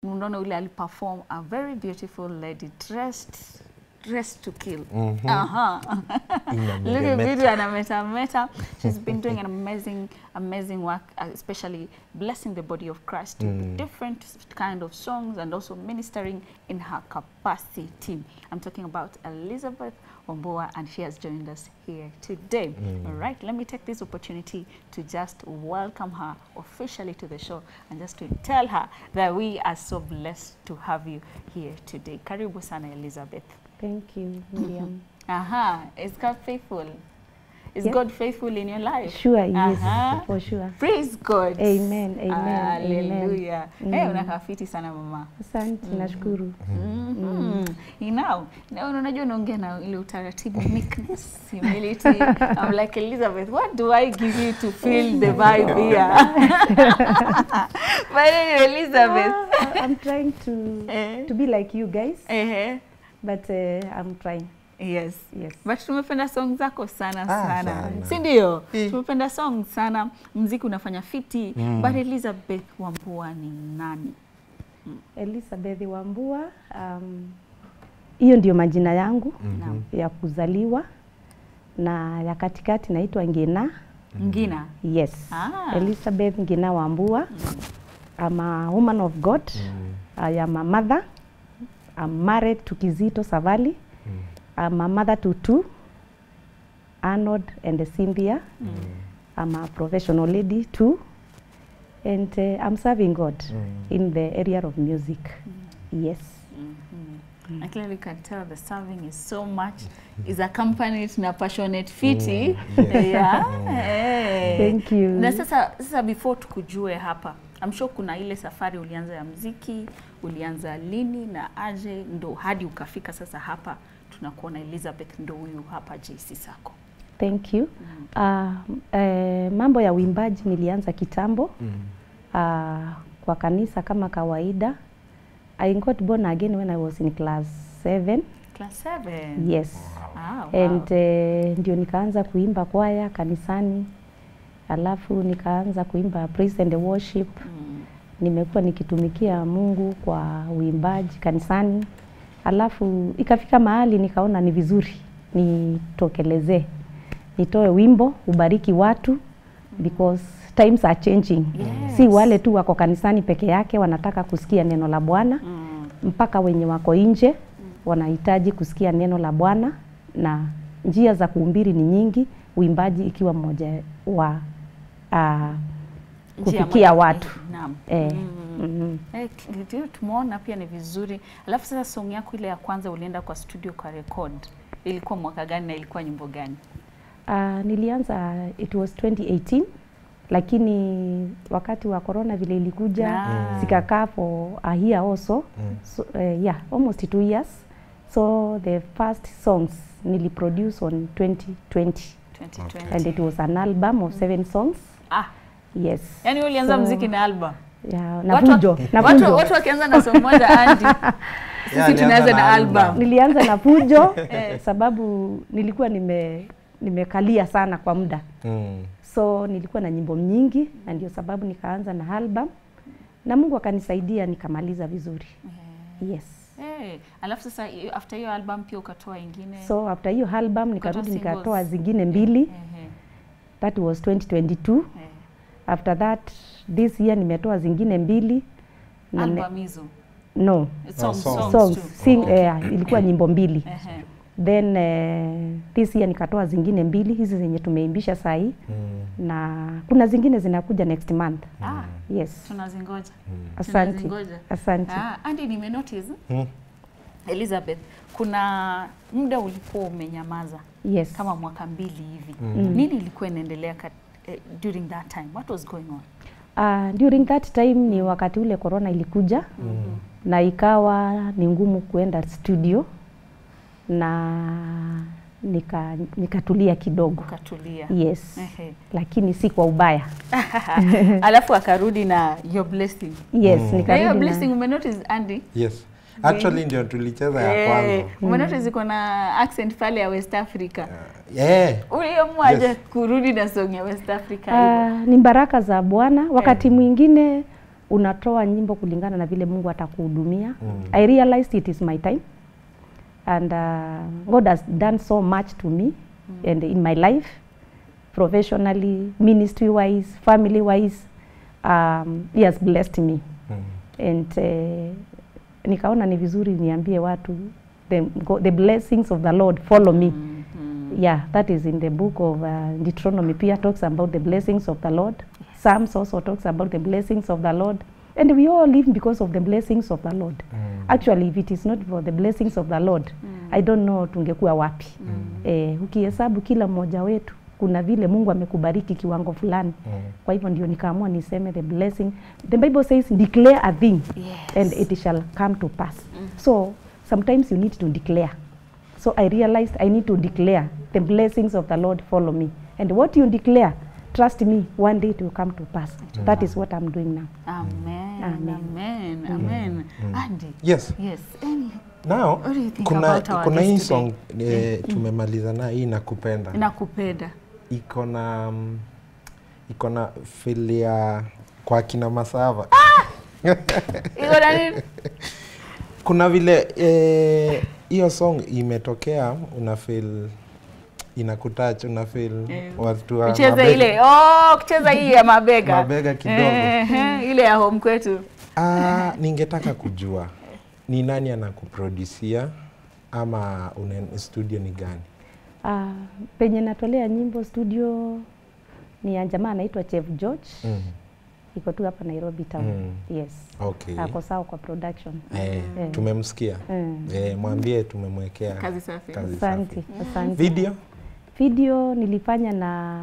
unaona ule aliperform a very beautiful lady dressed to kill. Look at video and meta. She's been doing an amazing work, especially blessing the body of Christ with different kind of songs and also ministering in her capacity. I'm talking about Elizabeth Wambua, and she has joined us here today. All right, let me take this opportunity to just welcome her officially to the show and just to tell her that we are so blessed to have you here today. Karibu sana, Elizabeth. Thank you, Miriam. Is God faithful? Is God faithful in your life? Sure, yes, for sure. Praise God. Amen, amen, hallelujah. Hey, unakafiti sana mama. Asante, nashukuru. Now, unajua naongea na ile utaratibu, meekness, humility. I'm like, Elizabeth, what do I give you to feel the vibe here? But anyway, Elizabeth, I'm trying to be like you guys. But I'm trying. Yes. Yes. But tumependa song zako sana. Si ndio? Tumependa song sana. Muziki unafanya fiti. But Elizabeth Wambua ni nani? Elizabeth Wambua, hiyo ndio majina yangu ya kuzaliwa, na ya katikati naitwa Ngina. Ngina? Yes. Elizabeth Ngina Wambua. I'm a woman of God. I am a mother. I'm married to Kizito Savali. I'm a mother to two, Arnold and Cynthia. I'm a professional lady too. And I'm serving God in the area of music. Yes. I clearly can tell the serving is so much, is accompanied na passionate fiti. Thank you. Na sasa before tukujue hapa, I'm sure kuna ile safari ulianza ya muziki, ulianza lini na aje ndo hadi ukafika sasa hapa tunakuona Elizabeth ndo huyu hapa JC Sacco. Thank you. Mambo ya uimbaji nilianza kitambo kwa kanisa kama kawaida. I got born again when I was in class 7. Class 7? Yes. Wow. And ndio nikaanza kuimba kwaya kanisani. Alafu nikaanza kuimba praise and worship. Nimekuwa nikitumikia Mungu kwa uimbaji kanisani. Alafu ikafika mahali nikaona ni vizuri nitokeleze, nitoe wimbo ubariki watu, because times are changing. Si wale tu wako kanisani peke yake wanataka kusikia neno la Bwana, mpaka wenye wako nje wanahitaji kusikia neno la Bwana, na njia za kuhubiri ni nyingi, uimbaji ikiwa mmoja wa kufikia watu. Naam. Tumeona pia ni vizuri. Alafu sasa song yako ile ya kwanza ulienda kwa studio kwa record, ilikuwa mwaka gani na ilikuwa nyimbo gani? Nilianza, it was 2018, lakini wakati wa corona vile ilikuja sikakaa for a year also. So, almost 2 years. So the first songs niliproduce on 2020. And it was an album of 7 songs. Yes. Yani ulianza muziki na album? Na Fujo. Watu wakianza na song moja Andy. Sisi tunaanza na album. Nilianza na Fujo sababu nilikuwa nimekalia sana kwa muda. So nilikuwa na nyimbo nyingi, na ndio sababu nikaanza na album. Na Mungu akanisaidia nikamaliza vizuri. Yes. Alafu sasa after hiyo album pia ukatoa ingine? So after hiyo album nikarudi nikatoa zingine 2. That was 2022. After that, this year nimetoa zingine 2. Album hizo? No. Songs. Ilikuwa nyimbo 2. Then this year nikatoa zingine 2, hizi zenye tumeimbisha sahi. Na kuna zingine zinakuja next month. Yes. Tunazingoja. Asante. Asante. Andy, nimenotice Elizabeth, kuna muda ulikuwa umenyamaza. Yes. Kama mwaka 2 hivi. Nini ilikuwa inaendelea during that time? What was going on? During that time ni wakati ule corona ilikuja. Na ikawa ni ngumu kuenda studio, na nikatulia kidogo. Ukatulia. Yes. Lakini si kwa ubaya. Alafu akarudi na Your Blessing. Yes, nikarudi na Your Blessing. Umenotice Andy? Yes. Actually ndio tulicheza ya kwanza. Umenotice iko na accent pale ya West Africa. Uliamwaje kurudi na song ya West Africa hiyo? Ni baraka za Bwana. Wakati mwingine unatoa nyimbo kulingana na vile Mungu atakuhudumia. I realized it is my time, and God has done so much to me and in my life, professionally, ministry wise, family wise. He has blessed me. And nikaona ni vizuri niambie watu the blessings of the Lord follow me. Yeah, that is in the book of Deuteronomy. Pia talks about the blessings of the Lord. Psalms also talks about the blessings of the Lord. And we all live because of the blessings of the Lord. Actually, if it is not for the blessings of the Lord, I don't know tungekuwa wapi. Ukihesabu kila mmoja wetu, kuna vile Mungu amekubariki kiwango fulani. Kwa hivyo ndio nikaamua niseme the blessing. The Bible says declare a thing, and it shall come to pass. So sometimes you need to declare. So I realized I need to declare the blessings of the Lord follow me. And what you declare, trust me, one day it will come to pass. That is what I'm doing now. Amen. Amen. Amen. Amen. Andy. Yes. Yes. And Now, what do you think about our kuna hii guest song tumemaliza na hii nakupenda. Nakupenda. Iko na feel ya kwa kina Masava. Iko na nini? Kuna vile hiyo song imetokea, una feel inakutouch, una feel watu wa kucheza mabega. ile kucheza hii ya mabega. Mabega kidogo. Ile ya home kwetu. Ningetaka kujua ni nani anakuproducia ama studio ni gani? Penye natolea nyimbo studio ni ya jamaa anaitwa Chef George. Iko tu hapa Nairobi town. Yes. Okay. Ako sawa kwa production. Tumemsikia. Mwambie tumemwekea kazi safi. Asante. Video nilifanya na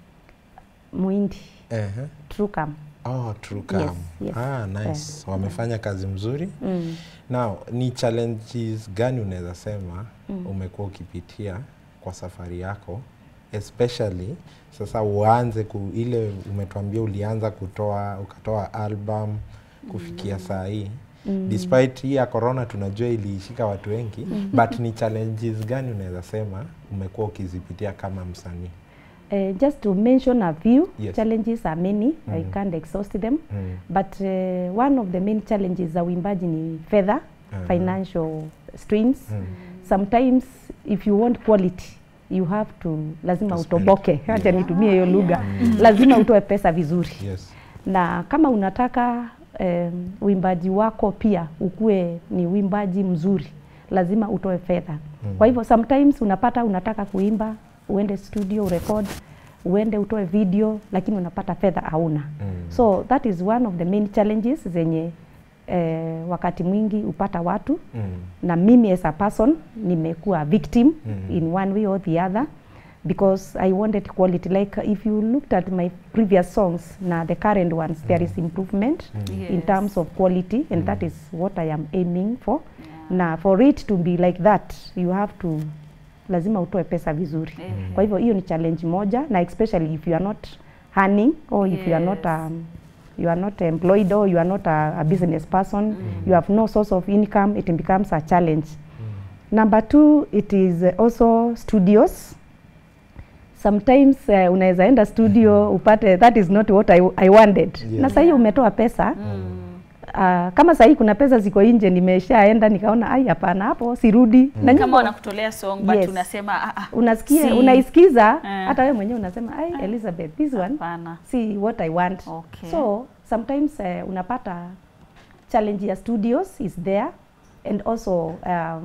Muindi. Trucam. Trucam. Yes. Nice. Wamefanya kazi mzuri. Now, ni challenges gani unaweza sema umekuwa ukipitia kwa safari yako, especially sasa uanze ile umetuambia ulianza ukatoa album kufikia saa hii. Despite hii ya corona tunajua ilishika watu wengi, but ni challenges gani unaweza sema umekuwa ukizipitia kama msanii? Just to mention a few, challenges are many. I can't exhaust them. But one of the main challenges za uimbaji ni fedha, financial strains. Sometimes if you want quality, you have to lazima utoboke. Acha nitumie hiyo lugha. Lazima utoe pesa vizuri. Na kama unataka uimbaji wako pia ukue ni uimbaji mzuri, lazima utoe fedha. Kwa hivyo sometimes unataka kuimba, uende studio, record, uende utoe video, lakini unapata fedha hauna. So that is one of the main challenges zenye wakati mwingi upata watu. Na mimi as a person nimekuwa victim in one way or the other, because I wanted quality. Like if you looked at my previous songs na the current ones, there is improvement in terms of quality, and that is what I am aiming for. Na for it to be like that, you have to lazima utoe pesa vizuri. Kwa hivyo hiyo ni challenge moja, na especially if you are not earning, or if you are not employed, or you are not a business person, you have no source of income, it becomes a challenge. Number 2, it is also studios. Sometimes unaweza enda studio upate that is not what I wanted. Na sasa umetoa pesa. Kama sasa kuna pesa ziko nje, nimeshaenda nikaona hapana, hapo sirudi. Na kama wanakutolea song but unasema unasikia unaisikiza hata wewe mwenyewe unasema Elizabeth, this one see what I want. So sometimes unapata challenge ya studios is there, and also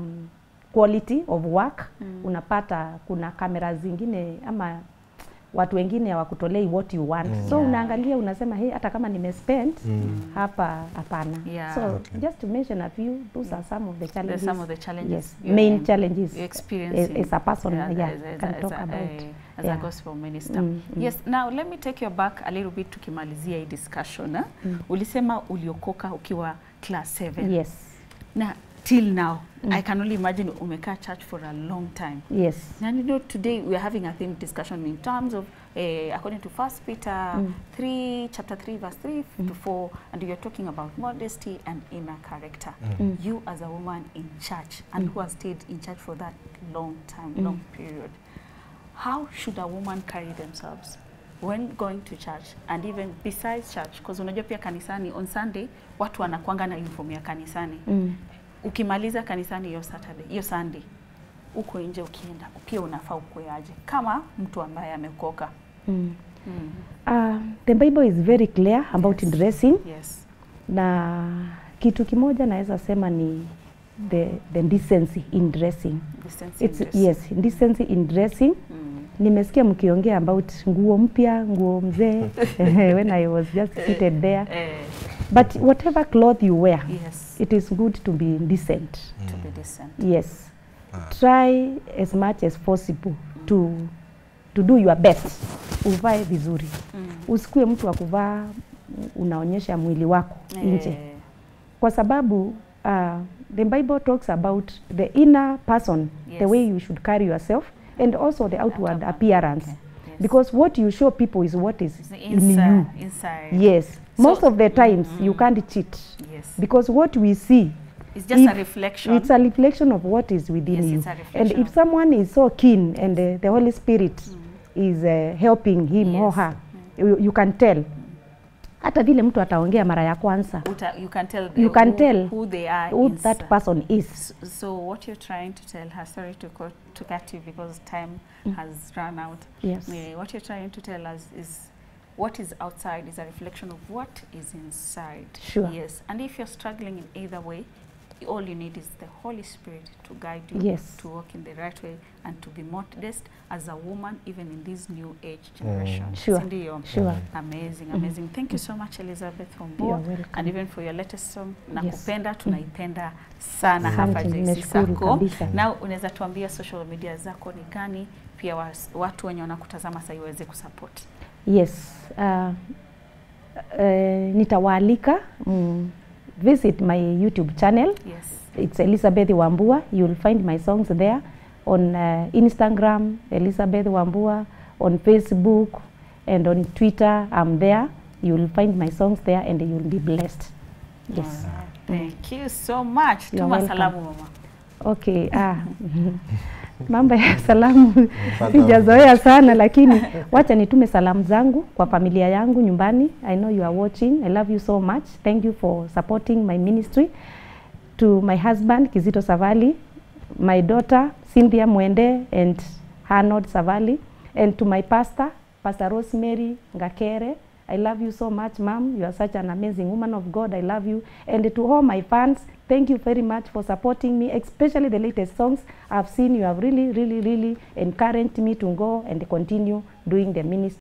quality of work. Unapata kuna kamera zingine ama watu wengine hawakutolei what you want. So unaangalia unasema hata kama nimespend hapa hapana. So just to mention a few, those are some of the challenges. Some of the challenges. Main challenges experiencing as a person can talk about as a gospel minister. Yes, now let me take you back a little bit tukimalizia hii discussion. Ulisema uliokoka ukiwa class 7. Yes. Na till now, I can only imagine umekaa church for a long time. Yes. And you know, today we are having a theme discussion in terms of, according to 1 Peter 3, chapter 3, verse 3 to 4, and you are talking about modesty and inner character. You as a woman in church, and who has stayed in church for that long time, long period, how should a woman carry themselves? when going to church and even besides church, because unajua pia kanisani on Sunday watu wanakuanga na uniform ya kanisani. Ukimaliza kanisani hiyo Saturday, hiyo Sunday, uko nje ukienda pia unafaa ukuaje kama mtu ambaye amekoka. The Bible is very clear about dressing. Yes. Na kitu kimoja naweza sema ni the decency in dressing. Decency in dressing. Yes, decency in dressing. Nimesikia mkiongea about nguo mpya, nguo mzee when I was just seated there. But whatever cloth you wear, Yes. it is good to be decent. To be decent. Yes. Try as much as possible to do your best. Uvae vizuri. Usikue mtu wa kuvaa unaonyesha mwili wako nje. Kwa sababu the Bible talks about the inner person, the way you should carry yourself, and also the outward appearance. Okay. Yes. Because what you show people is what is in you. Inside. Yes. Most of the times you can't cheat. Yes. Because what we see, it's just a reflection. It's a reflection of what is within you. It's a And reflection if someone is so keen and the Holy Spirit is helping him or her, you can tell. Hata vile mtu ataongea mara ya kwanza, you can tell who they are, who that person is. So what you're trying to tell her, sorry to cut you because time has run out. Yes. What you're trying to tell us is what is outside is a reflection of what is inside. Sure. Yes. And if you're struggling in either way, all you need is the Holy Spirit to guide you, yes, to walk in the right way and to be modest as a woman, even in this new age generation. Sure. Sure. Amazing, amazing. Thank you so much, Elizabeth Wambua, and even for your latest song, Nakupenda, tunaipenda sana hapa JC Sacco. Now, unaweza tuambia social media zako ni gani, pia watu wenye wanakutazama sasa iweze kusupport. Yes. Nitawaalika visit my YouTube channel. Yes. It's Elizabeth Wambua. You'll find my songs there on Instagram, Elizabeth Wambua, on Facebook, and on Twitter. I'm there. You'll find my songs there and you'll be blessed. Yes. Thank you so much. Tuma salamu mama. Okay. Mambo ya salamu sijazoea sana, lakini wacha nitume salamu zangu kwa familia yangu nyumbani. I know you are watching. I love you so much. Thank you for supporting my ministry. To my husband Kizito Savali, my daughter Cynthia Mwende and Arnold Savali, and to my pastor, Pastor Rosemary Ngakere. I love you so much, Mom. You are such an amazing woman of God. I love you. And to all my fans, thank you very much for supporting me, especially the latest songs I've seen. You have really encouraged me to go and continue doing the ministry.